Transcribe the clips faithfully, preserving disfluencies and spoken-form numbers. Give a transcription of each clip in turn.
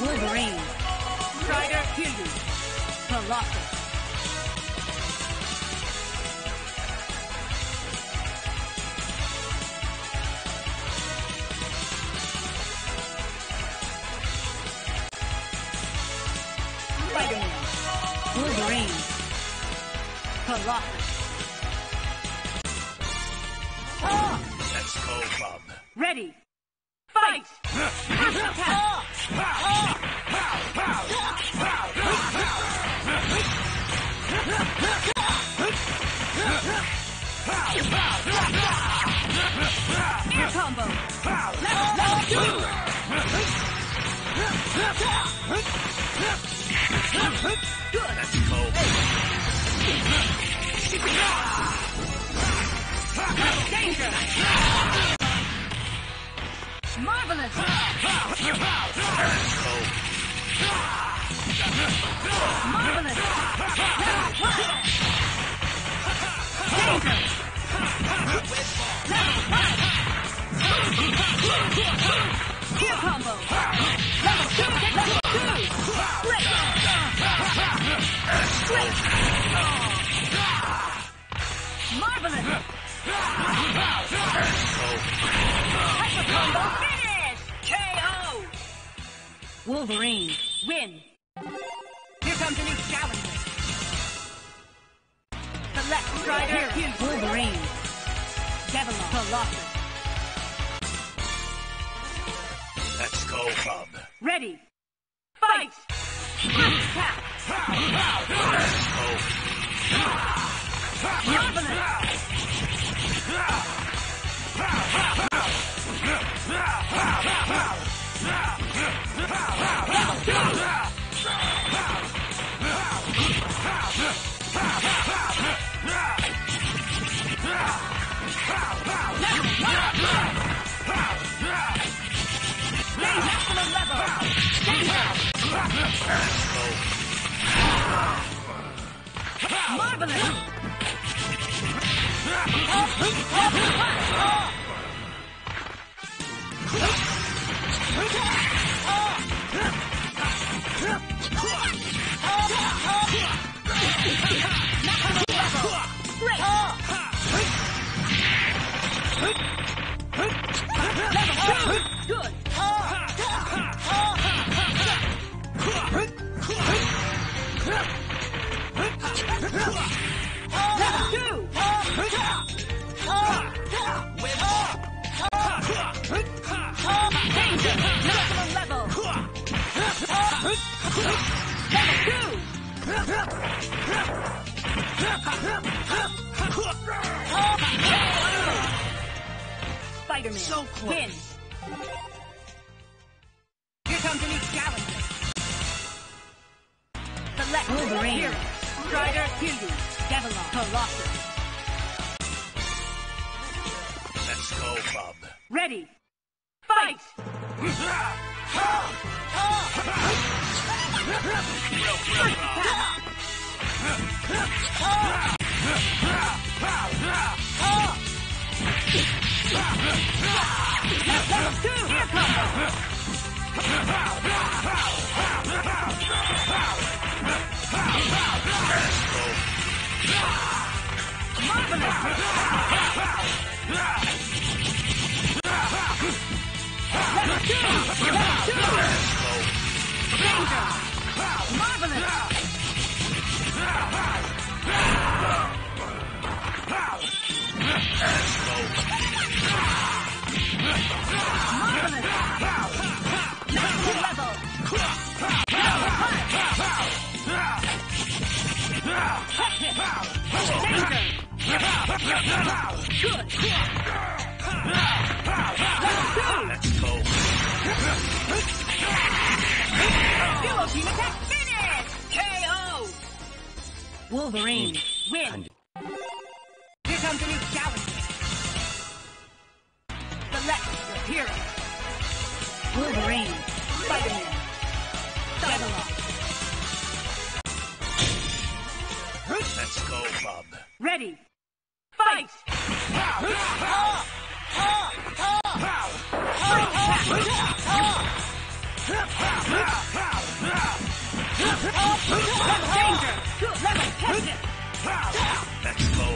Wolverine. Strider Kiryu. Colossus. Spider-Man. Wolverine. Colossus. Let's go, Bob. Ready. Fight! First attack! Air combo! Level, level two! Good! Let's go. Danger! Marvelous! Let's go. Marvelous! Danger! Level one! Air combo! Level two! Level two! Great! Great! Marvelous! Hyper combo finish! K O! Wolverine, win! Here comes a new challenger. Select Strider Wolverine. Devilon Colossus. Let's go, Bob. Ready. Fight! First attack! Let's go. Marvelous! Maximum level! Danger! Marvelous! Good! Level two! Danger! Maximum level! Level two! Spider-Man So close. wins! Here comes a new challenger. Select Wolverine. Hero. Strider Kiryu. Devilon Colossus. Let's go, Bob. Ready. Fight! First attack! Level two! Air combo! Marvelous! Level two! Level two! Danger! Marvelous! Marvelous! Maximum level! Level one! Danger! Good! Level two! Let's go. Duo team attack finish! K O! Wolverine, win! Here comes a new challenger. Select your hero. Wolverine, Spider-Man, Devilon. Let's go, Bob. Ready. Fight! First attack! Danger! Let me catch it! Let's go.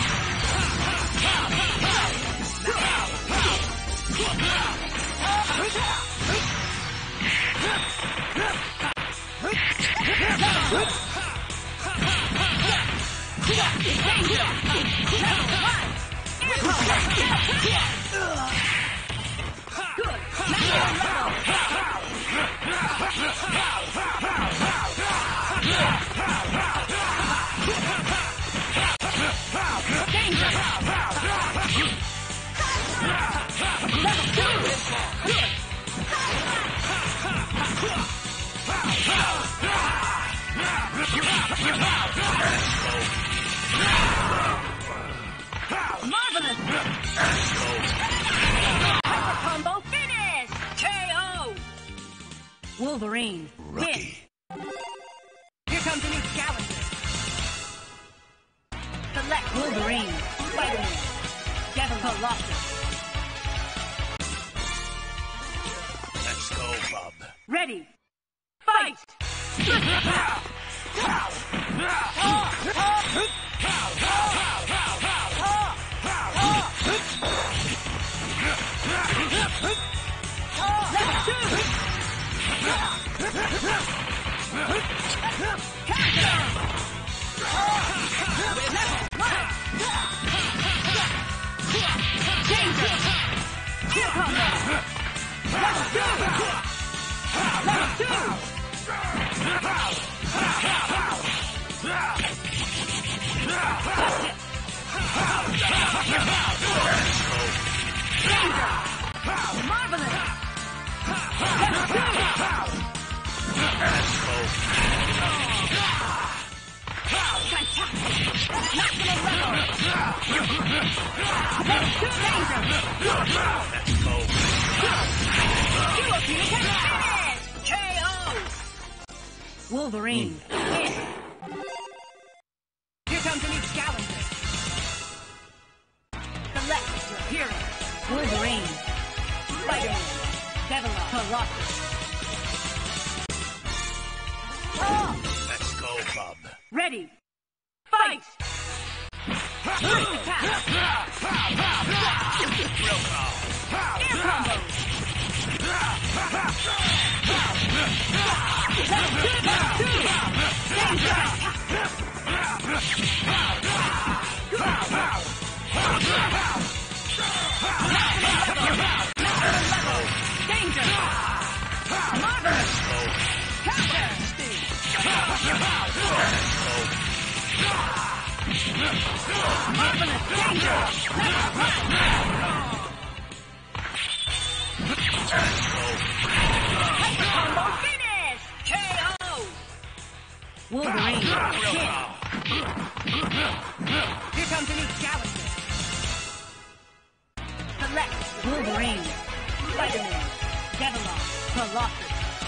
Marvelous! Hyper combo finish! K O! Wolverine. Rookie. Win. Here comes a new challenger. Select Wolverine. Spider-Man. Devil Colossus. Let's go, Bob. Ready. Fight! Wolverine. Win. Here comes a new challenger. Select your hero. Wolverine. Spider-Man. Devil Colossus. Let's go, Bob. Ready. Fight! First attack! Air combo! Danger! Marvelous! Counter! Marvelous danger! Hyper combo finish! K O! Wolverine. Hit. Here comes a new challenger. Select Wolverine. Spider-Man. Devil Colossus.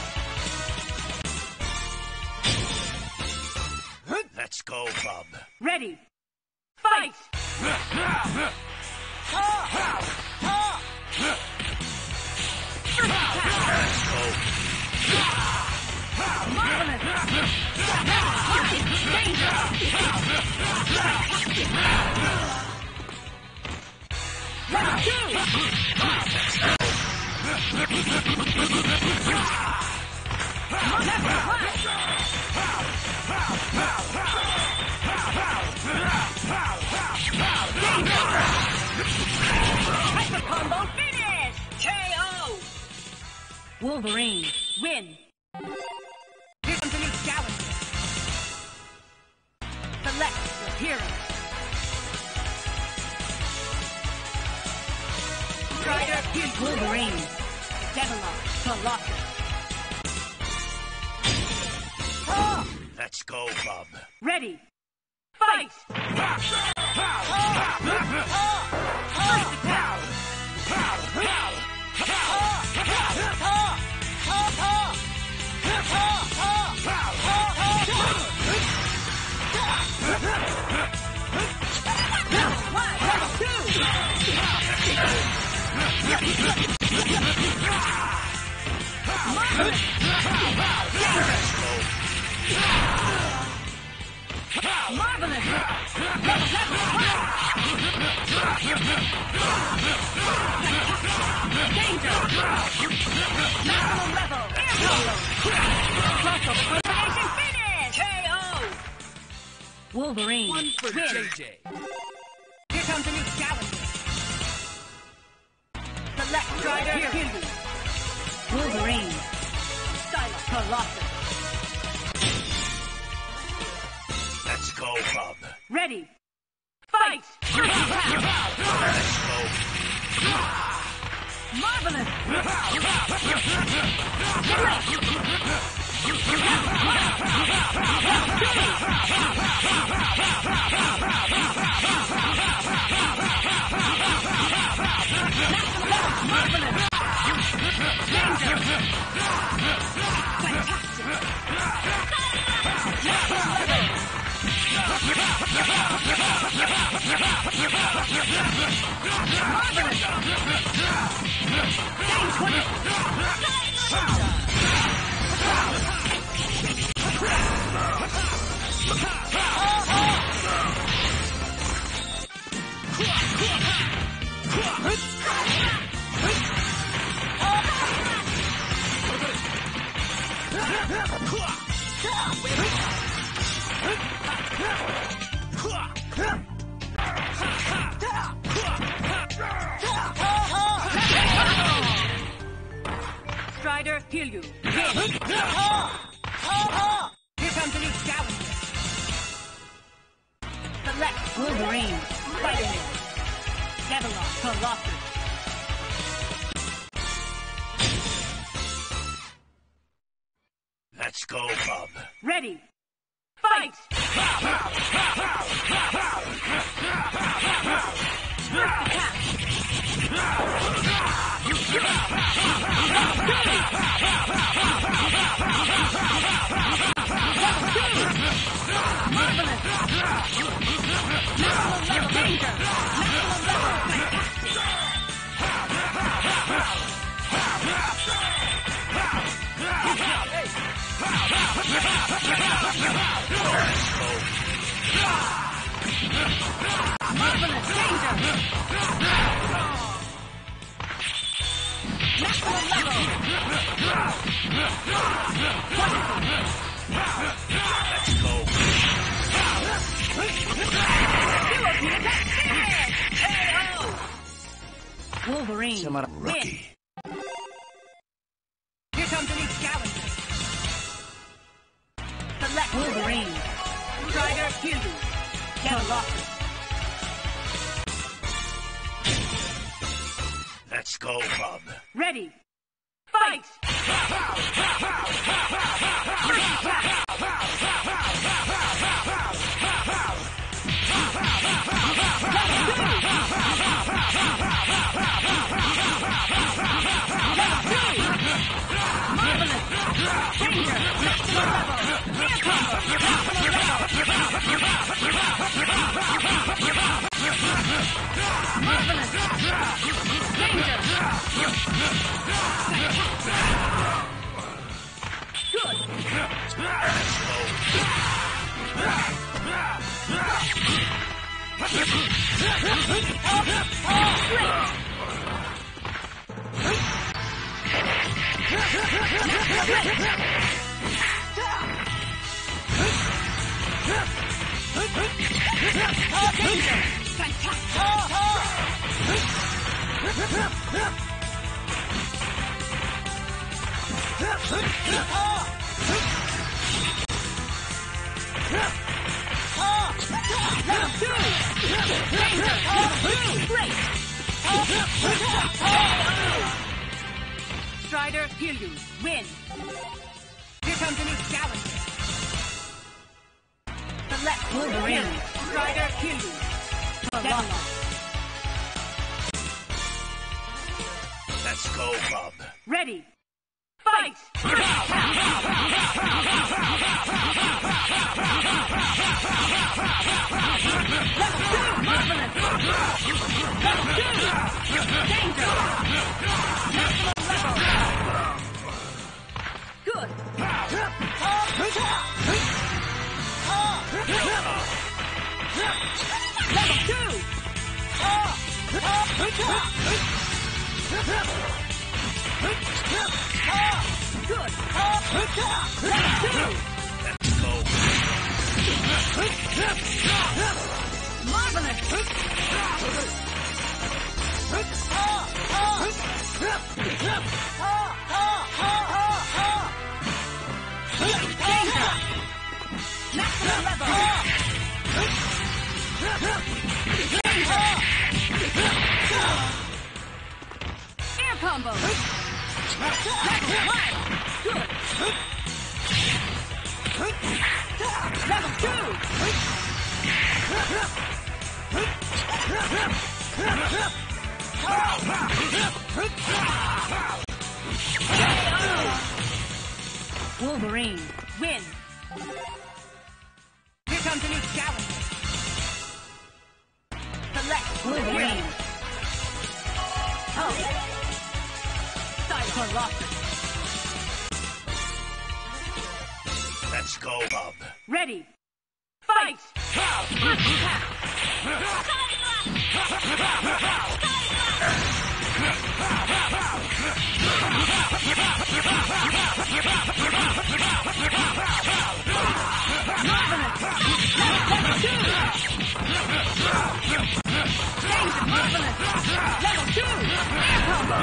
Let's go, Bob. Ready. Fight! Marvelous! Danger! Round two! Hyper combo finish! K O! Wolverine. Win. Here comes a new challenger. Select your hero. Strider kills Wolverine. Devil Colossus. Let's go, Bob. Ready. Fight! First attack! One, two! Marvelous! Danger! Maximum level! Air combo! Crossover combination finish! K O! Wolverine. One for win. J J. Here comes a new challenger. Select Strider Hildy. Wolverine. Stylo Colossus. Let's go, Bob. Ready. Fight! Let's go. Marvelous! Strider, heal you. Here comes a new challenger. Select Wolverine, Spider-Man, Devilon, Colossus. Let's go, Bob. Ready. Fight! Marvelous danger! Maximum level! Let's go. K O! Wolverine, Rookie. win. Here comes a new challenger. Select Wolverine, Strider, Hildy, Colossus. Let's go, Bob. Ready. Fight! Strider, heal you. Win. Here comes a new challenger. Select Wolverine. Strider, heal you. Devilon. Let's go, Bob. Ready. Fight! Good. Let's go. Marvelous. Maximum level. Air combo. Level one. Good. Level two. Wolverine, win. Here comes a new challenger. Select Wolverine. Oh. Colossus. Let's go, Bob. Ready. Fight! Level two! Air combo!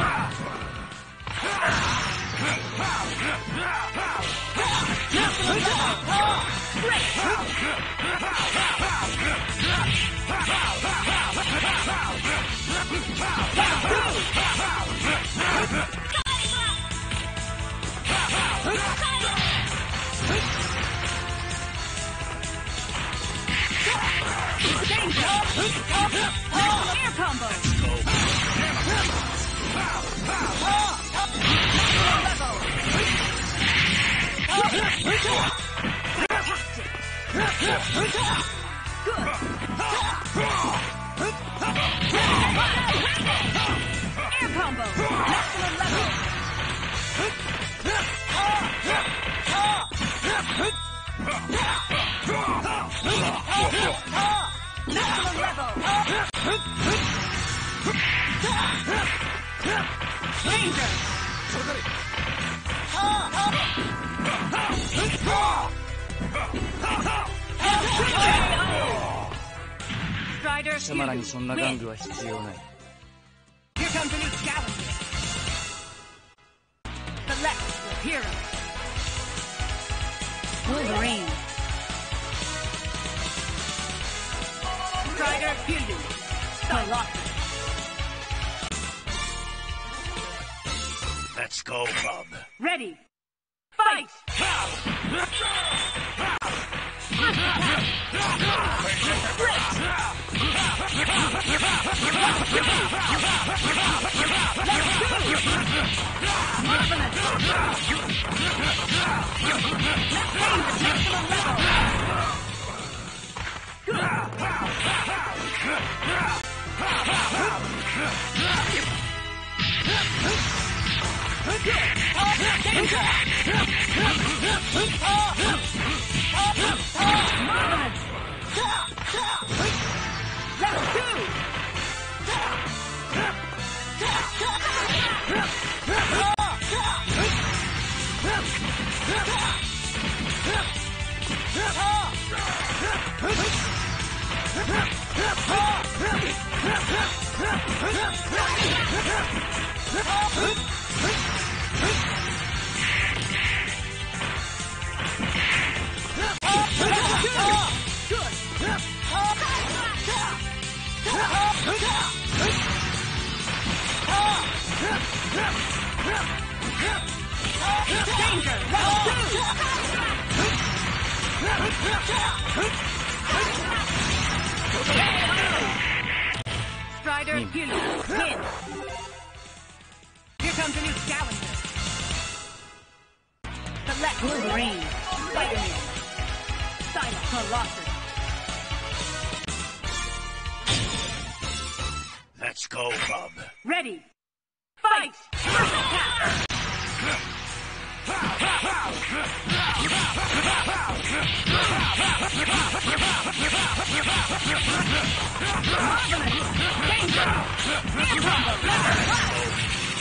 Air combo! Air combo! Maximum level! Maximum level! Danger! Strider, 貴様らにそんな玩具は必要ない。 Here comes a new challenger. Select your hero. Wolverine. Strider, Beauty. Colossus. Let's go, Bob. Ready. Fight! Strider, Hulu, win. Here comes a new challenger. Select Wolverine, Spider-Man, Silent Colossus. Let's go, Bob. Ready. Fight! Attack! Danger! Air combo!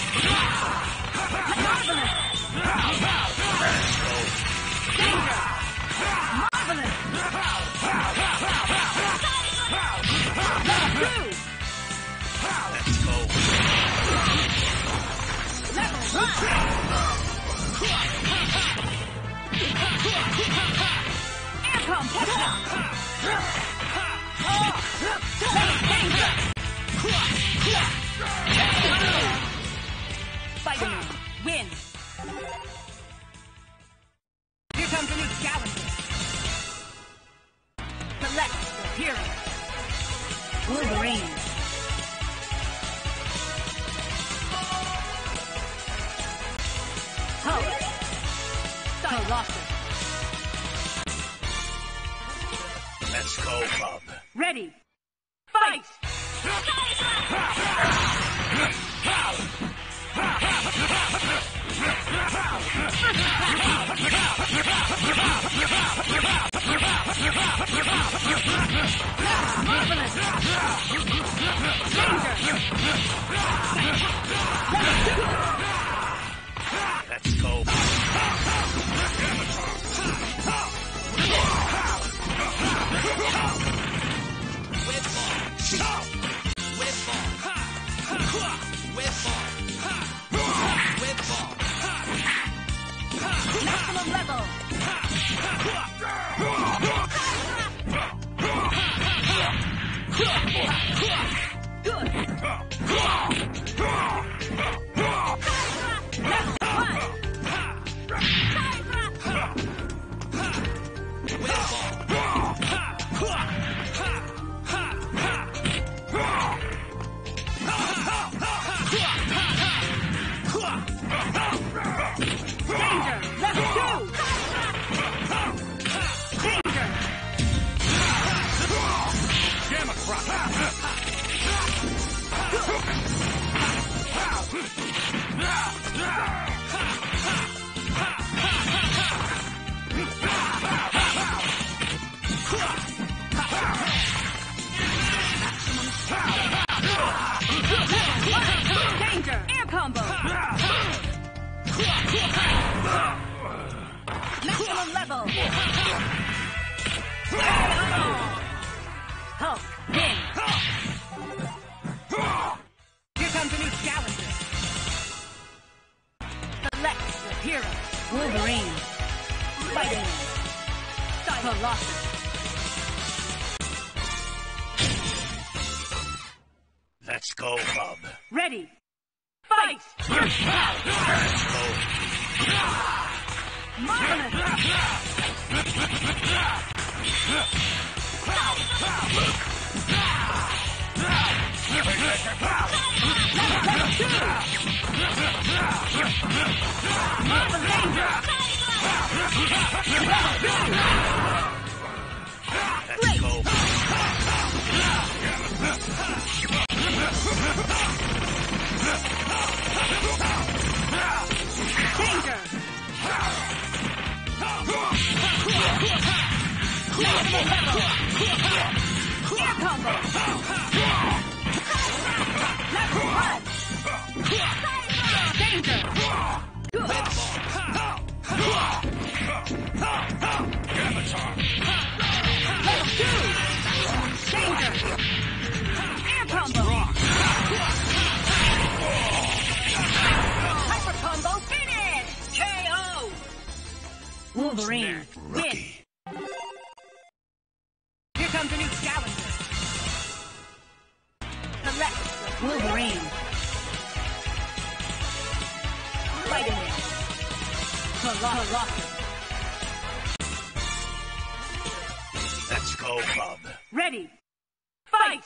Spider-Man wins. Here comes a new challenger. Select your hero. Wolverine. Hulk. Colossus. Let's go, Bub. Ready. Fight! Marvelous! Danger! Let's go. Maximum level! Good! Danger! Air combo! Maximum level! Hulk, win! Here comes a new challenger. Select your hero. Wolverine. Spider-Man. Colossus. Let's go, Bub. Ready. Fight! Let's go. Marvelous! Let's go. Danger! Air combo! Level one! Danger! Good! Level two! Danger! Air combo! Hyper combo finish! K O! Wolverine win! Rookie. Here comes a new challenger. Select Wolverine. Spider-Man. Colossus. Let's go, Bub. Ready. Fight!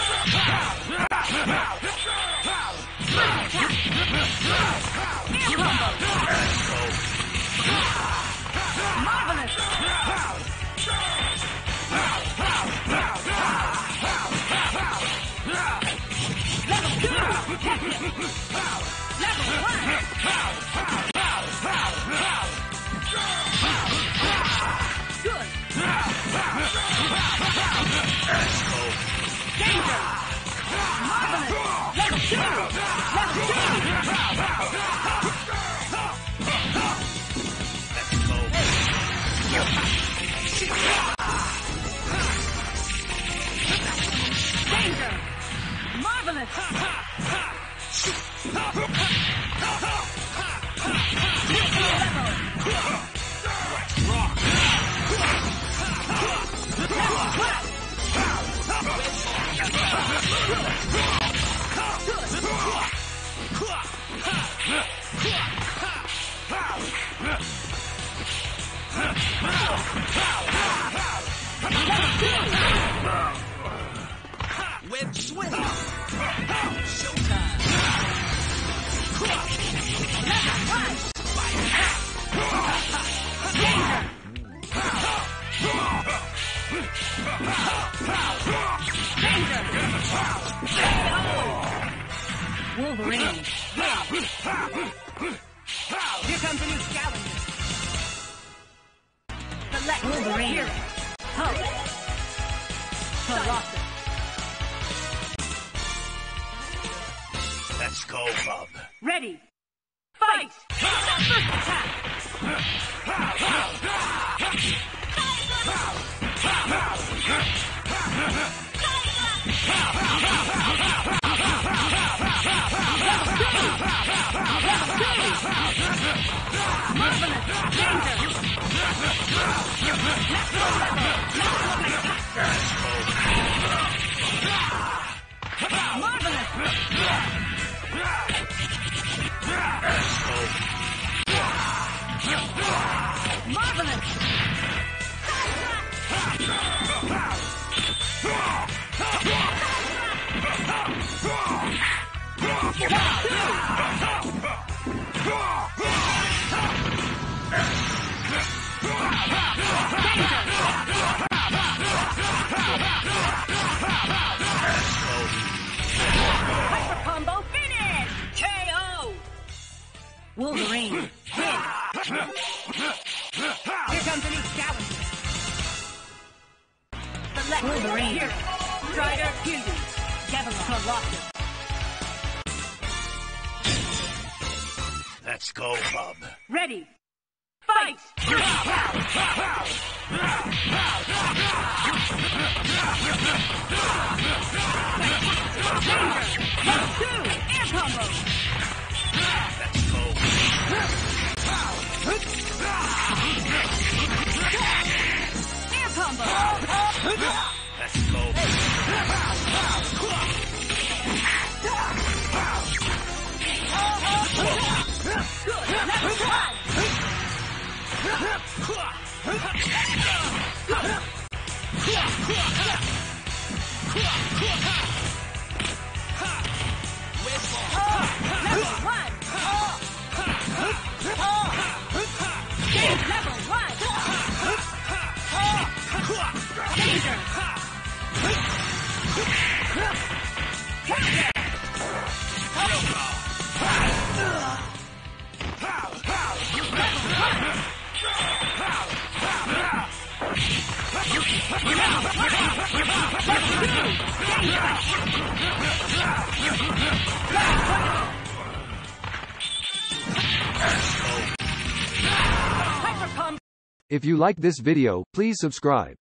Air combo! Marvelous! Level two! Level one! Good! Danger! Marvelous! Level two! Level two! Let's go. Danger! Marvelous! Web swing. Showtime. Wolverine. Here comes a new challenger. Select Wolverine. Hulk. Colossus. Let's go, bub. Ready. Fight! First attack! Hyper combo finish! K O! Wolverine win! Here comes a new challenger. Select Wolverine. Here. Strider Killed. Gavilar. Colossus. Let's go, bub. Ready. Fight! Let's do air combo. Let's go. Air combo. Let's go. Good. Level one. Level one. Game level one. Danger. Counter. If you like this video, please subscribe.